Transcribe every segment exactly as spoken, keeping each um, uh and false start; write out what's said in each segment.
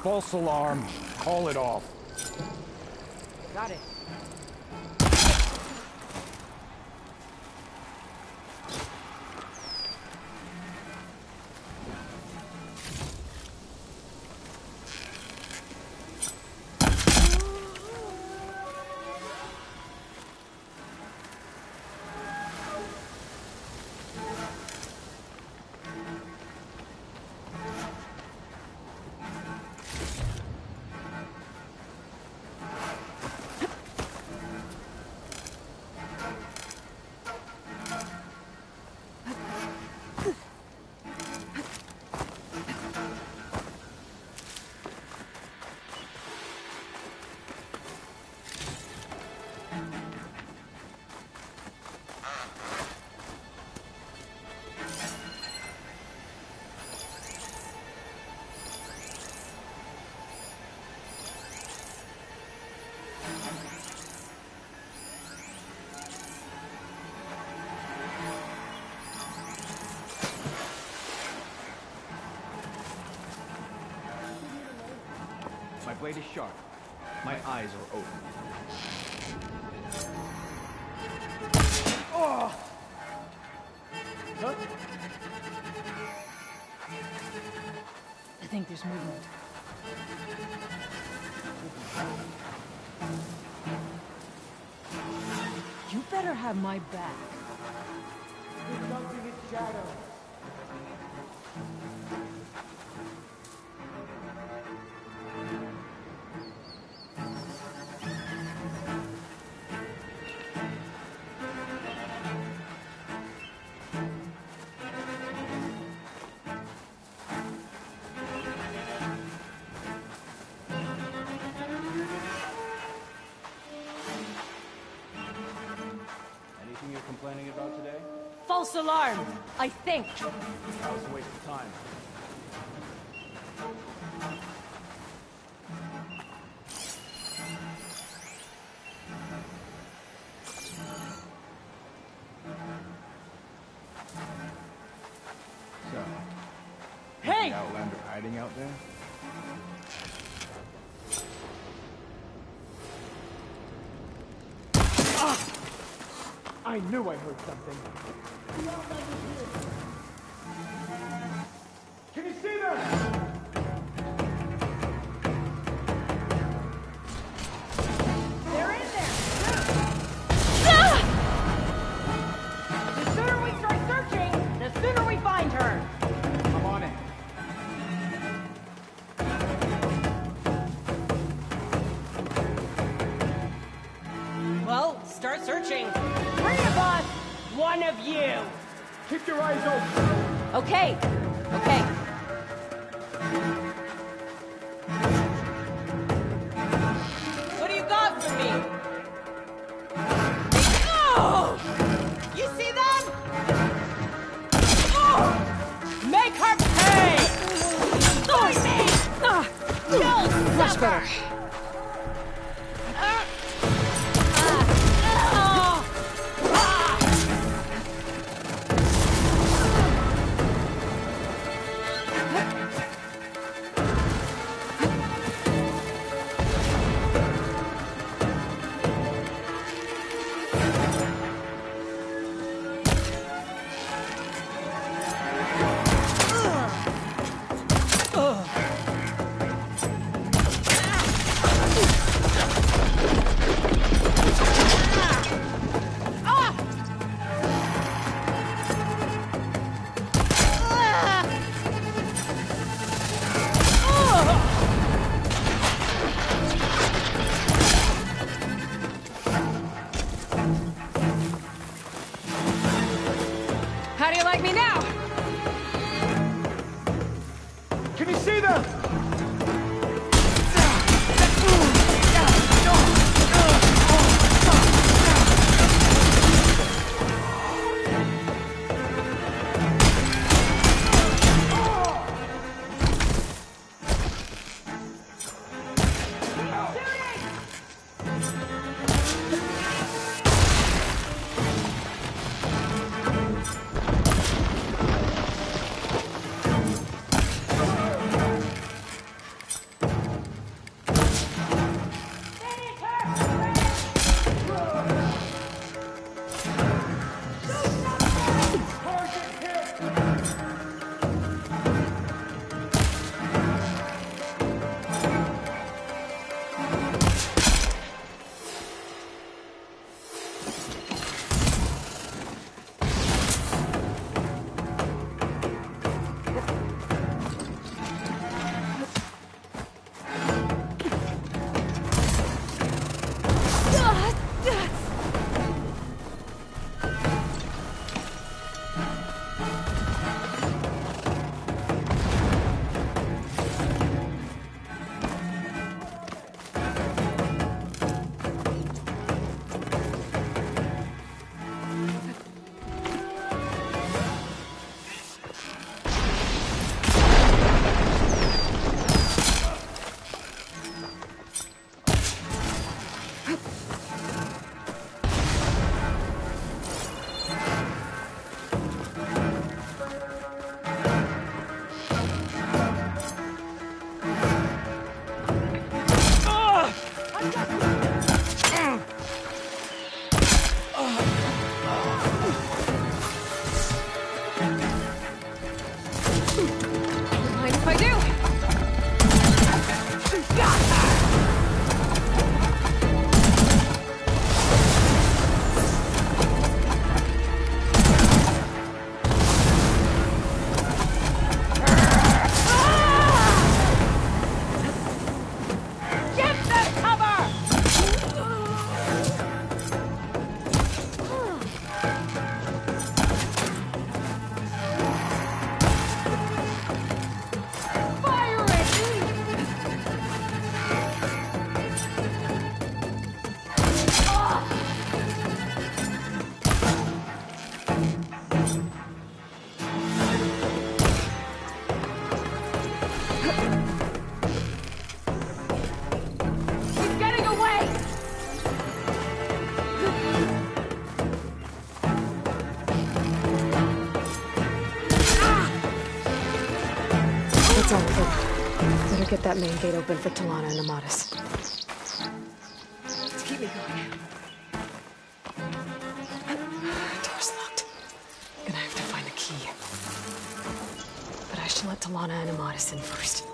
False alarm. Call it off. Got it. My blade is sharp. My eyes are open. Oh! Huh? I think there's movement. You better have my back. There's something in shadow. Anything you're complaining about today? False alarm, I think. That was a waste of time. So, Hey! the Outlander hiding out there? I knew I heard something. Can you see them? They're in there! Ah! The sooner we start searching, the sooner we find her! I'm on it. Well, start searching. Three of us, one of you. Keep your eyes open. Okay, okay. What do you got for me? Oh! You see that? Oh! Make her pay! Join me! You'll Much suffer! better. get that main gate open for Talana and Amatis. Let's keep me going. Door's locked. Gonna have to find the key. But I should let Talana and Amatis in first.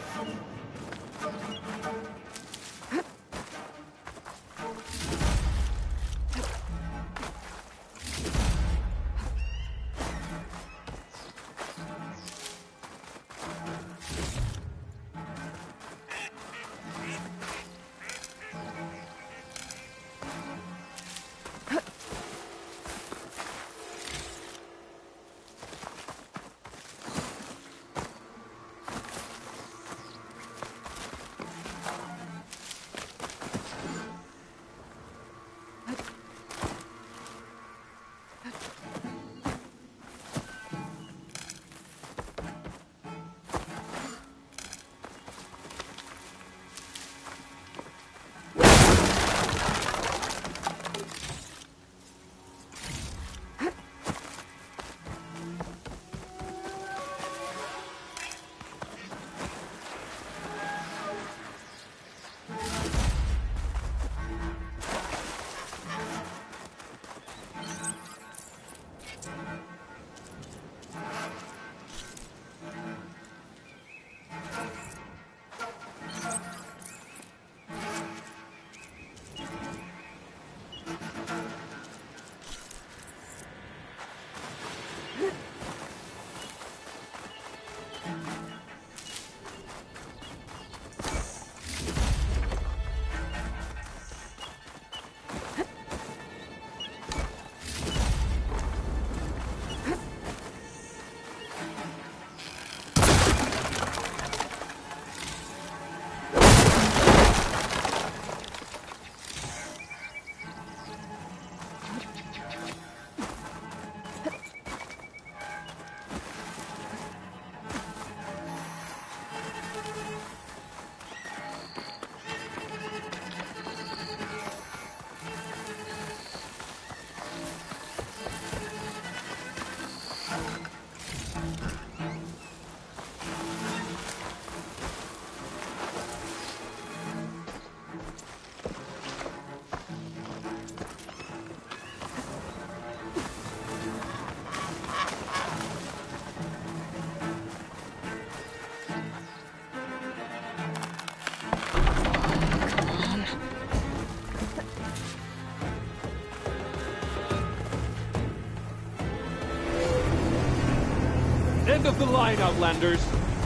End of the line, Outlanders!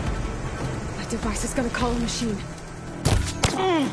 That device is gonna call a machine. Mm.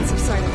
been subsiding.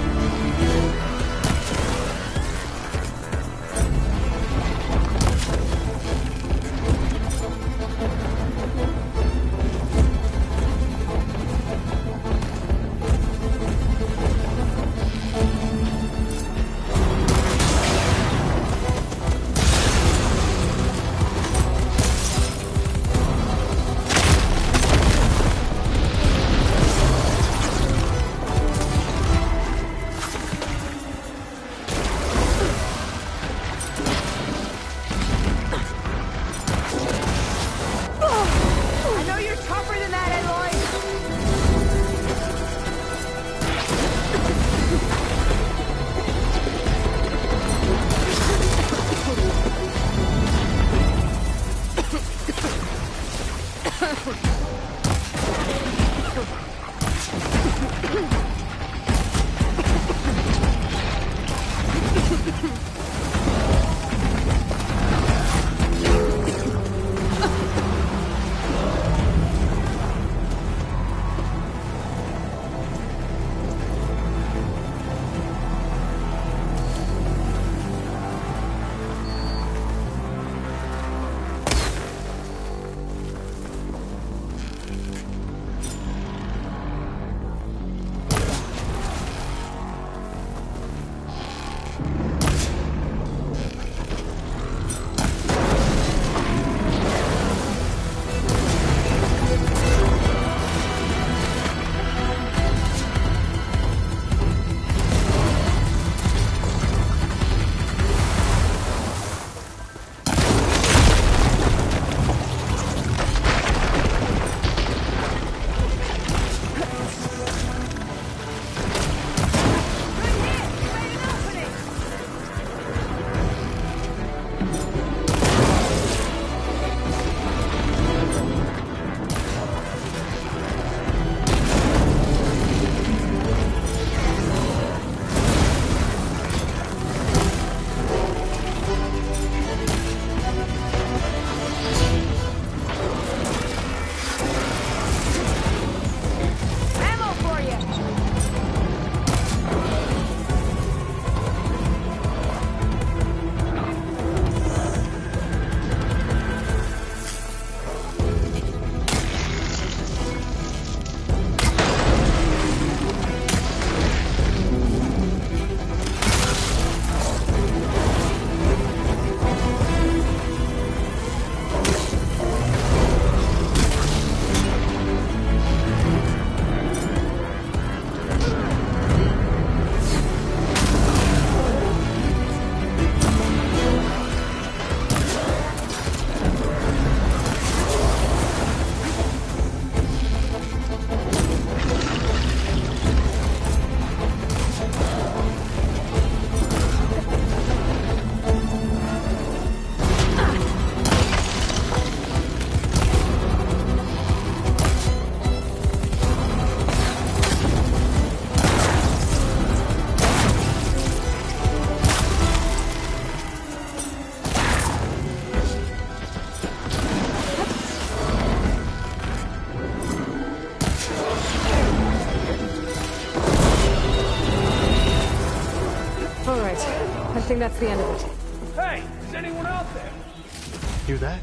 I think that's the end of it. Hey, is anyone out there? Hear that?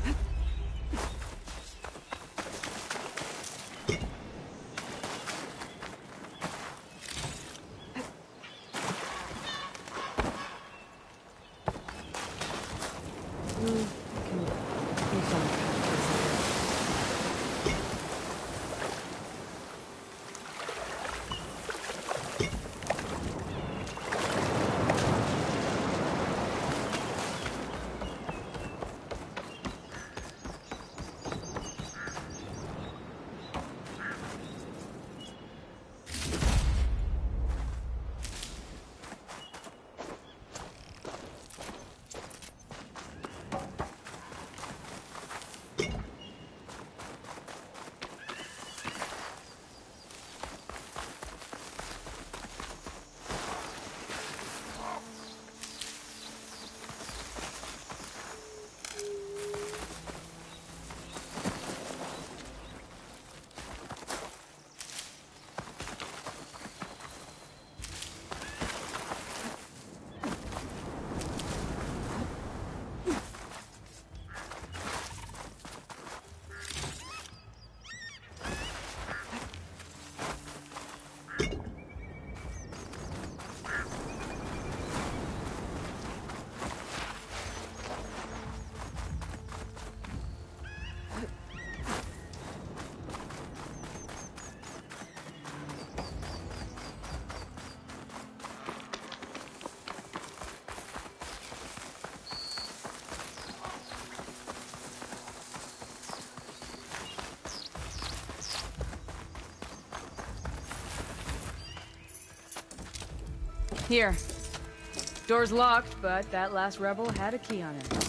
Here. Door's locked, but that last rebel had a key on it.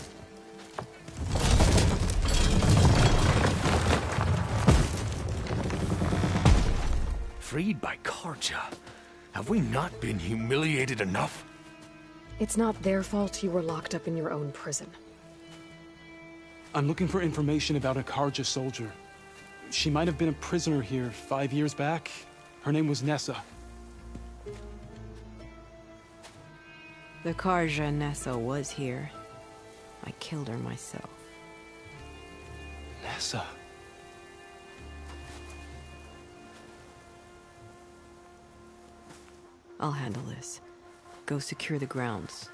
Freed by Carja. Have we not been humiliated enough? It's not their fault you were locked up in your own prison. I'm looking for information about a Carja soldier. She might have been a prisoner here five years back. Her name was Nessa. The Carja Nessa was here. I killed her myself. Nessa? I'll handle this. Go secure the grounds.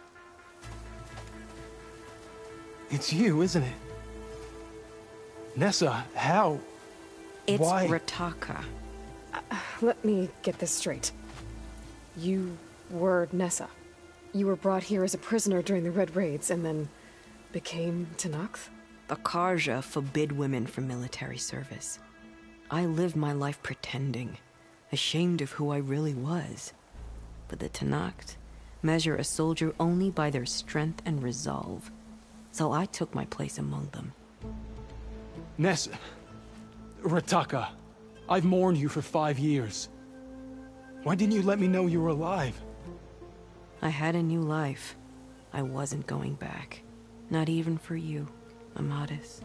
It's you, isn't it? Nessa, how? It's Why? Rataka. Uh, let me get this straight. You were Nessa. You were brought here as a prisoner during the Red Raids and then became Tenakth? The Carja forbid women from military service. I lived my life pretending, ashamed of who I really was. But the Tenakth measure a soldier only by their strength and resolve. So I took my place among them. Nessa... Rataka, I've mourned you for five years. Why didn't you let me know you were alive? I had a new life. I wasn't going back. Not even for you, Amadis.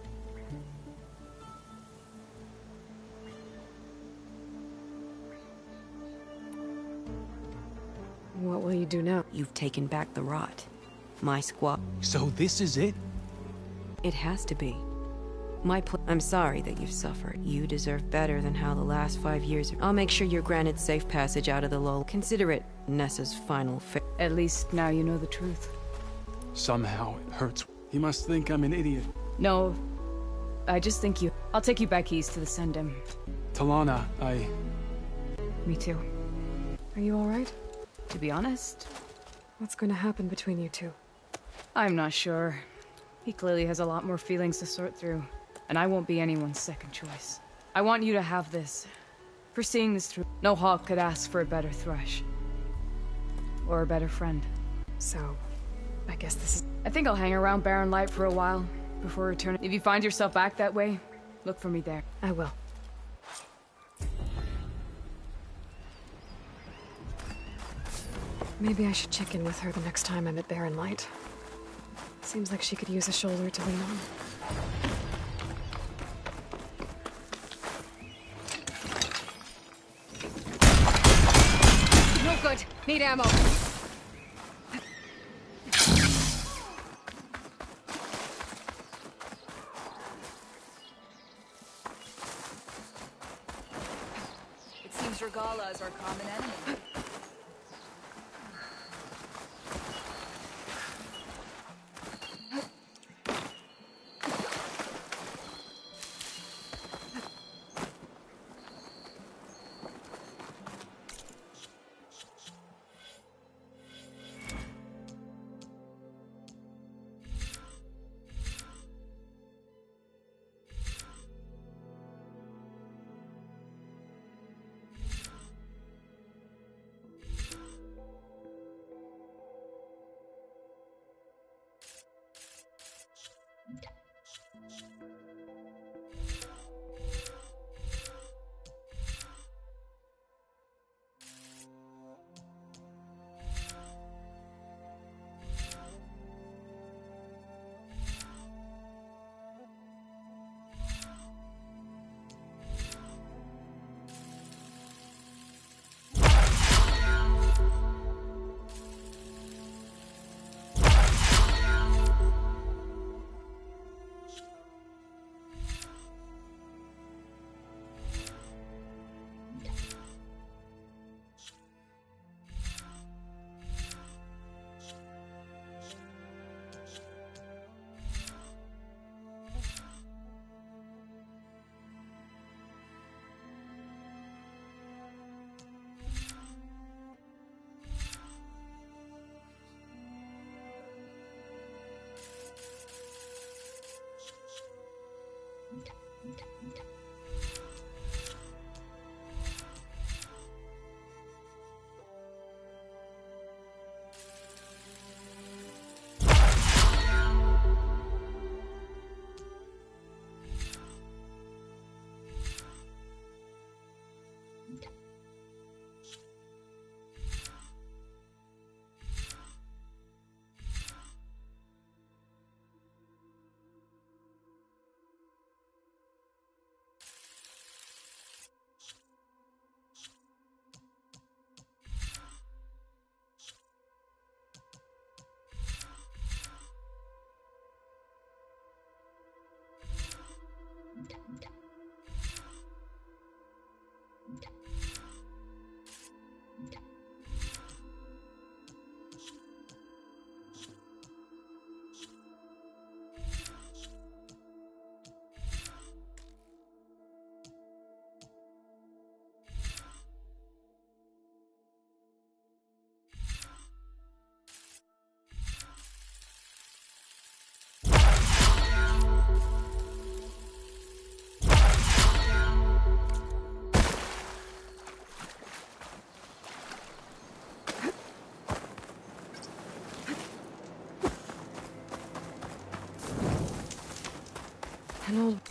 What will you do now? You've taken back the rot. My squad. So this is it? It has to be. My pl- I'm sorry that you've suffered. You deserve better than how the last five years... I'll make sure you're granted safe passage out of the lull. Consider it Nessa's final fa- At least now you know the truth. Somehow it hurts. You must think I'm an idiot. No, I just think you... I'll take you back east to the Sendem. Talana, I... Me too. Are you alright? To be honest, What's going to happen between you two? I'm not sure. He clearly has a lot more feelings to sort through, and I won't be anyone's second choice. I want you to have this. For seeing this through, no hawk could ask for a better thrush. Or a better friend. So, I guess this is... I think I'll hang around Barren Light for a while, before returning. If you find yourself back that way, look for me there. I will. Maybe I should check in with her the next time I'm at Barren Light. Seems like she could use a shoulder to lean on. No good. Need ammo. It seems Regala is our common enemy. An old